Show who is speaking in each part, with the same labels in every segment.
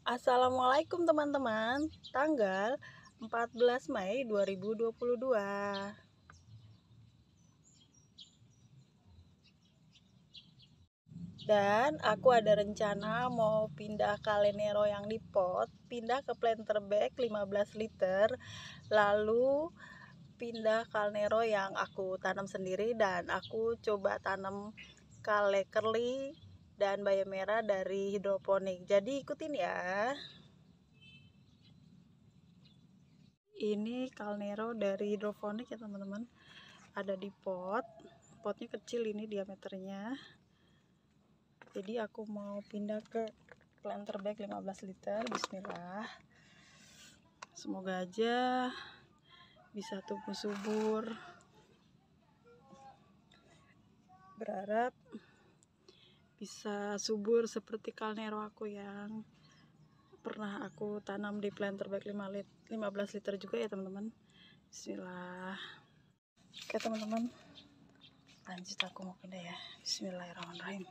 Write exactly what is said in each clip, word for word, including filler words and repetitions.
Speaker 1: Assalamualaikum teman-teman, tanggal empat belas Mei dua ribu dua puluh dua. Dan aku ada rencana mau pindah kalenero yang di pot, pindah ke planter bag lima belas liter, lalu pindah kalenero yang aku tanam sendiri dan aku coba tanam kale curly dan bayam merah dari hidroponik. Jadi ikutin ya. Ini kalnero dari hidroponik ya teman-teman, ada di pot. Potnya kecil ini diameternya, jadi aku mau pindah ke planter bag lima belas liter. Bismillah, semoga aja bisa tumbuh subur. Berharap bisa subur seperti kalnero aku yang pernah aku tanam di planter bag lima belas liter juga ya teman-teman. Bismillah. Oke teman-teman, lanjut aku mau pindah ya. Bismillahirrahmanirrahim.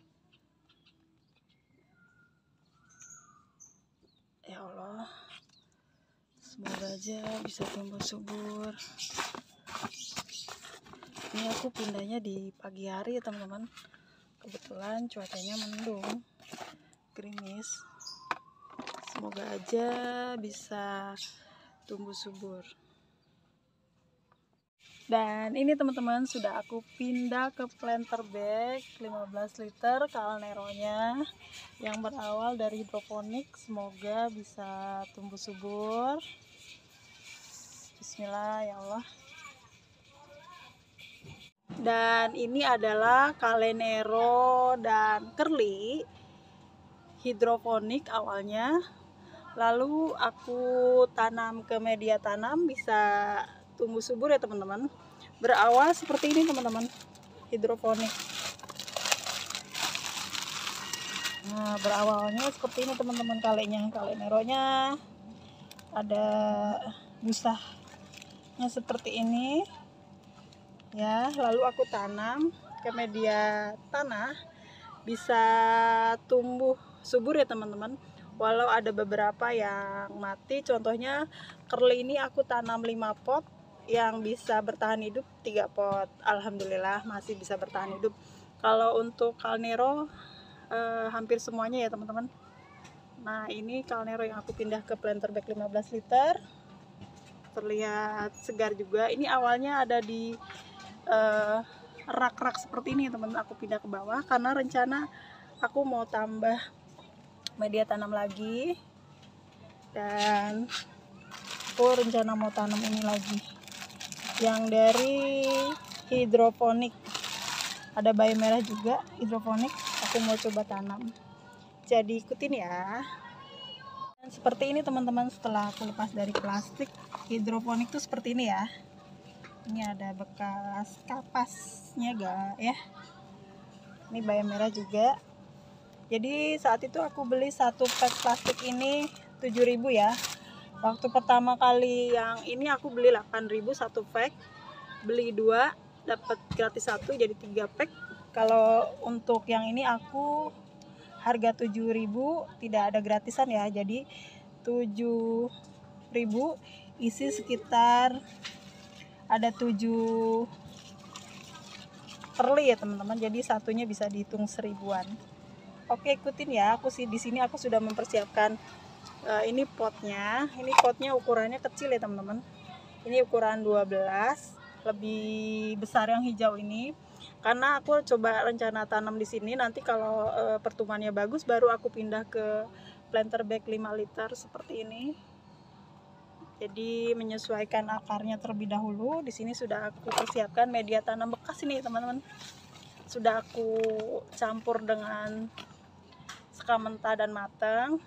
Speaker 1: Ya Allah, semoga aja bisa tumbuh subur. Ini aku pindahnya di pagi hari ya teman-teman, kebetulan cuacanya mendung, gerimis. Semoga aja bisa tumbuh subur. Dan ini teman-teman, sudah aku pindah ke planter bag lima belas liter kalneronya yang berawal dari hidroponik. Semoga bisa tumbuh subur. Bismillah ya Allah. Dan ini adalah kalenero dan curly hidroponik awalnya, lalu aku tanam ke media tanam, bisa tumbuh subur ya teman-teman. Berawal seperti ini teman-teman, hidroponik. Nah, berawalnya seperti ini teman-teman, kalenya, kaleneronya ada busahnya seperti ini ya. Lalu aku tanam ke media tanah, bisa tumbuh subur ya teman-teman, walau ada beberapa yang mati. Contohnya curly ini aku tanam lima pot, yang bisa bertahan hidup tiga pot. Alhamdulillah masih bisa bertahan hidup. Kalau untuk kalnero eh, hampir semuanya ya teman-teman. Nah, ini kalnero yang aku pindah ke planter bag lima belas liter, terlihat segar juga. Ini awalnya ada di eh, rak-rak seperti ini teman-teman. Aku pindah ke bawah karena rencana aku mau tambah media tanam lagi, dan aku rencana mau tanam ini lagi yang dari hidroponik. Ada bayam merah juga hidroponik, aku mau coba tanam. Jadi ikutin ya. Dan seperti ini teman-teman, setelah aku lepas dari plastik, hidroponik tuh seperti ini ya. Ini ada bekas kapasnya gak ya. Ini bayam merah juga. Jadi saat itu aku beli satu pack plastik ini tujuh ribu ya. Waktu pertama kali yang ini aku beli delapan ribu satu pack. Beli dua dapat gratis satu, jadi tiga pack. Kalau untuk yang ini aku harga tujuh ribu, tidak ada gratisan ya. Jadi tujuh ribu isi sekitar ada tujuh perli ya teman-teman. Jadi satunya bisa dihitung seribuan. Oke, ikutin ya. Aku sih di sini aku sudah mempersiapkan uh, ini potnya. Ini potnya ukurannya kecil ya teman-teman. Ini ukuran dua belas, lebih besar yang hijau ini. Karena aku coba rencana tanam di sini, nanti kalau uh, pertumbuhannya bagus baru aku pindah ke planter bag lima liter seperti ini. Jadi menyesuaikan akarnya terlebih dahulu. Di sini sudah aku persiapkan media tanam bekas ini teman-teman. Sudah aku campur dengan sekam mentah dan matang.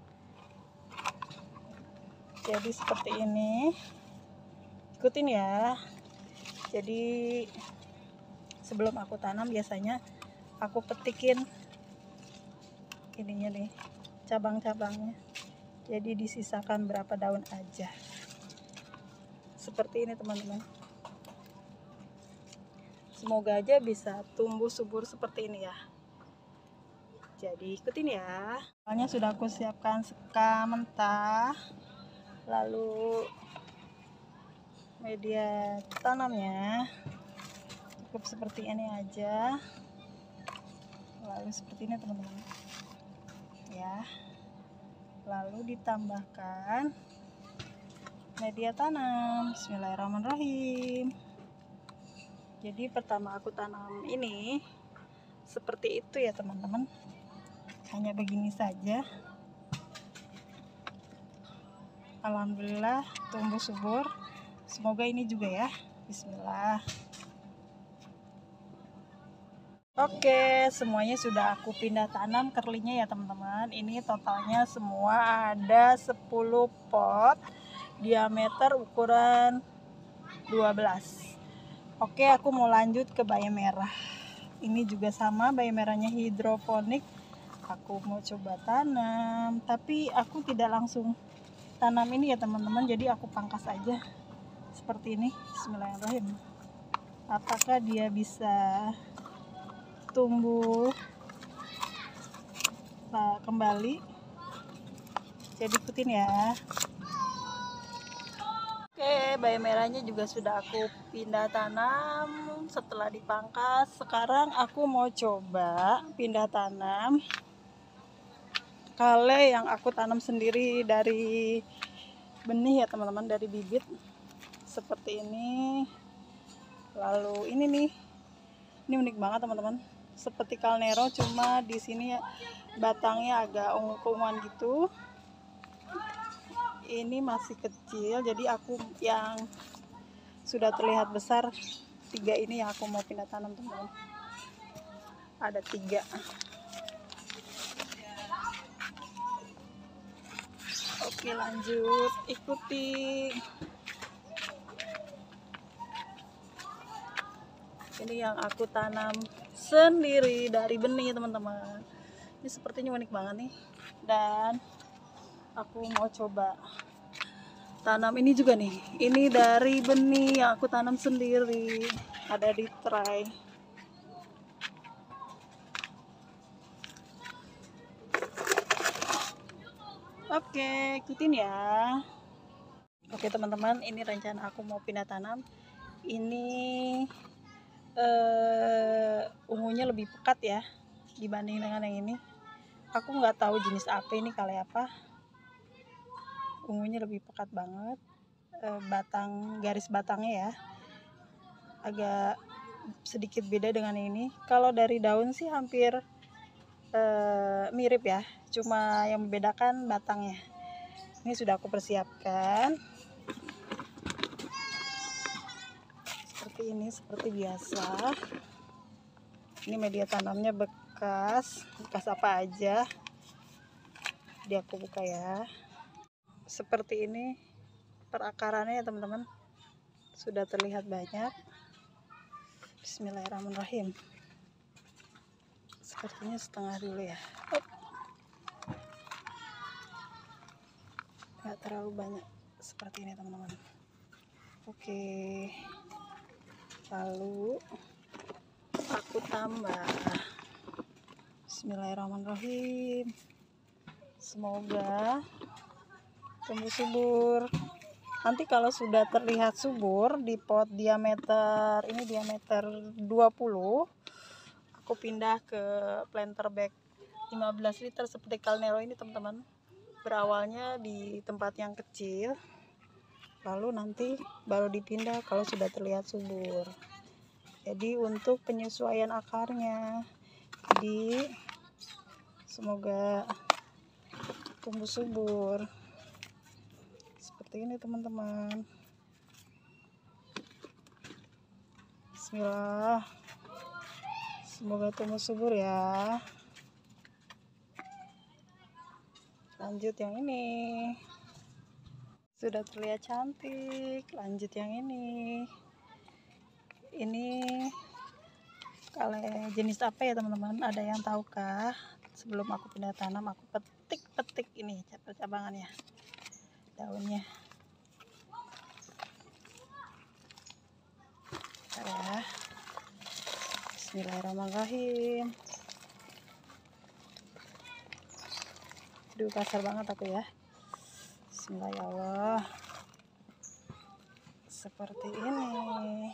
Speaker 1: Jadi seperti ini. Ikutin ya. Jadi sebelum aku tanam biasanya aku petikin ininya nih, cabang-cabangnya. Jadi disisakan berapa daun aja. Seperti ini teman-teman. Semoga aja bisa tumbuh subur seperti ini ya. Jadi ikutin ya. Soalnya sudah aku siapkan sekam mentah, lalu media tanamnya cukup seperti ini aja, lalu seperti ini teman-teman ya, lalu ditambahkan media tanam. Bismillahirrahmanirrahim. Jadi pertama aku tanam ini seperti itu ya teman-teman, hanya begini saja. Alhamdulillah tumbuh subur, semoga ini juga ya. Bismillah. Oke, semuanya sudah aku pindah tanam kerlinya ya teman-teman. Ini totalnya semua ada sepuluh pot, diameter ukuran dua belas. Oke, aku mau lanjut ke bayam merah. Ini juga sama, bayam merahnya hidroponik. Aku mau coba tanam, tapi aku tidak langsung tanam ini ya teman-teman. Jadi aku pangkas aja seperti ini. Bismillahirrahmanirrahim. Apakah dia bisa tumbuh nah, kembali? Jadi ikutin ya. Oke, bayam merahnya juga sudah aku pindah tanam setelah dipangkas. Sekarang aku mau coba pindah tanam kale yang aku tanam sendiri dari benih ya teman-teman, dari bibit seperti ini. Lalu ini nih, ini unik banget teman-teman, seperti kalnero, cuma di sini batangnya agak ungu-unguan gitu. Ini masih kecil, jadi aku yang sudah terlihat besar tiga ini yang aku mau pindah tanam teman-teman. Ada tiga. Oke, lanjut, ikuti. Ini yang aku tanam sendiri dari benih teman-teman. Ini sepertinya unik banget nih, dan aku mau coba tanam ini juga nih. Ini dari benih yang aku tanam sendiri, ada di tray. Oke, ikutin ya. Oke teman-teman, ini rencana aku mau pindah tanam. Ini uh, ungunya lebih pekat ya dibanding dengan yang ini. Aku nggak tahu jenis apa ini, kali apa. Ungunya lebih pekat banget. Uh, batang garis batangnya ya agak sedikit beda dengan ini. Kalau dari daun sih hampir uh, mirip ya, cuma yang membedakan batangnya. Ini sudah aku persiapkan seperti ini, seperti biasa. Ini media tanamnya bekas, bekas apa aja. Jadi aku buka ya. Seperti ini perakarannya ya teman-teman, sudah terlihat banyak. Bismillahirrahmanirrahim. Sepertinya setengah dulu ya. Op. Nggak terlalu banyak seperti ini teman-teman. Oke, lalu aku tambah. Bismillahirrahmanirrahim. Semoga tumbuh subur. Nanti kalau sudah terlihat subur di pot diameter ini, diameter dua puluh, aku pindah ke planter bag lima belas liter seperti kalnero ini teman-teman. Berawalnya di tempat yang kecil, lalu nanti baru dipindah kalau sudah terlihat subur. Jadi untuk penyesuaian akarnya, jadi semoga tumbuh subur seperti ini teman-teman. Bismillah, semoga tumbuh subur ya. Lanjut yang ini, sudah terlihat cantik. Lanjut yang ini. Ini kale jenis apa ya teman-teman? Ada yang tahukah? Sebelum aku pindah tanam, aku petik-petik ini cabang-cabangannya, daunnya. Ya. Bismillahirrahmanirrahim. Aduh, kasar banget aku ya. Bismillah ya Allah. Seperti ini.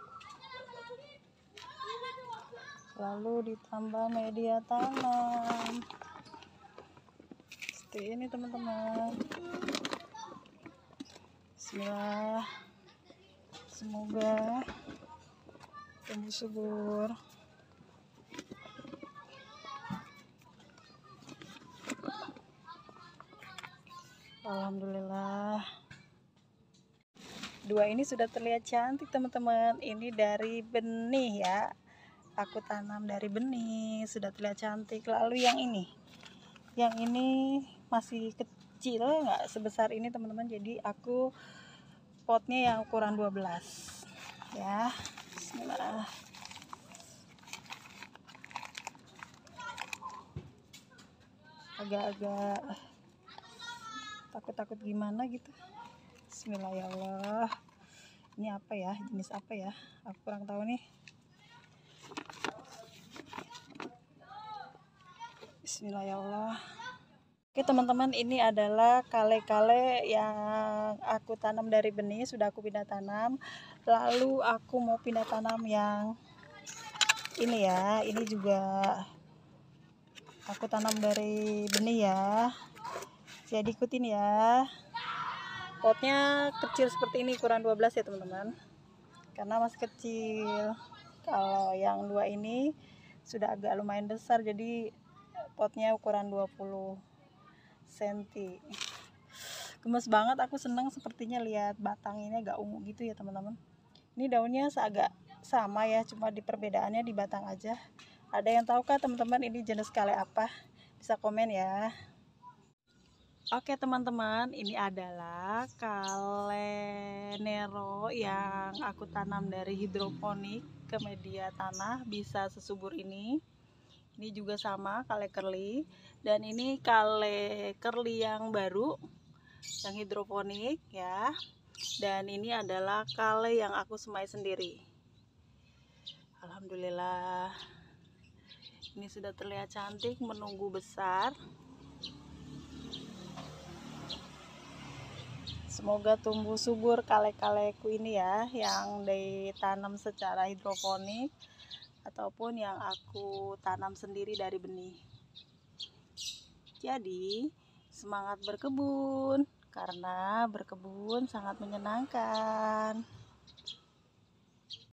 Speaker 1: Lalu ditambah media tanam. Seperti ini teman-teman. Bismillah. Semoga tumbuh subur. Alhamdulillah. Dua ini sudah terlihat cantik teman-teman. Ini dari benih ya. Aku tanam dari benih, sudah terlihat cantik. Lalu yang ini, yang ini masih kecil, nggak sebesar ini teman-teman. Jadi aku potnya yang ukuran dua belas ya. Bismillah. Agak-agak takut-takut gimana gitu. Bismillah ya Allah. Ini apa ya, jenis apa ya, aku kurang tahu nih. Bismillah ya Allah. Oke teman-teman, ini adalah kale-kale yang aku tanam dari benih, sudah aku pindah tanam. Lalu aku mau pindah tanam yang ini ya, ini juga aku tanam dari benih ya. Jadi ikutin ya. Potnya kecil seperti ini, ukuran dua belas ya teman-teman, karena masih kecil. Kalau yang dua ini sudah agak lumayan besar, jadi potnya ukuran dua puluh sentimeter. Gemes banget, aku seneng sepertinya lihat batang ini agak ungu gitu ya teman-teman. Ini daunnya agak sama ya, cuma di perbedaannya di batang aja. Ada yang tahu kah teman-teman ini jenis kale apa? Bisa komen ya. Oke teman-teman, ini adalah kale nero yang aku tanam dari hidroponik ke media tanah, bisa sesubur ini. Ini juga sama, kale curly. Dan ini kale curly yang baru, yang hidroponik ya. Dan ini adalah kale yang aku semai sendiri. Alhamdulillah. Ini sudah terlihat cantik, menunggu besar. Semoga tumbuh subur kale-kaleku ini ya, yang ditanam secara hidroponik ataupun yang aku tanam sendiri dari benih. Jadi semangat berkebun, karena berkebun sangat menyenangkan.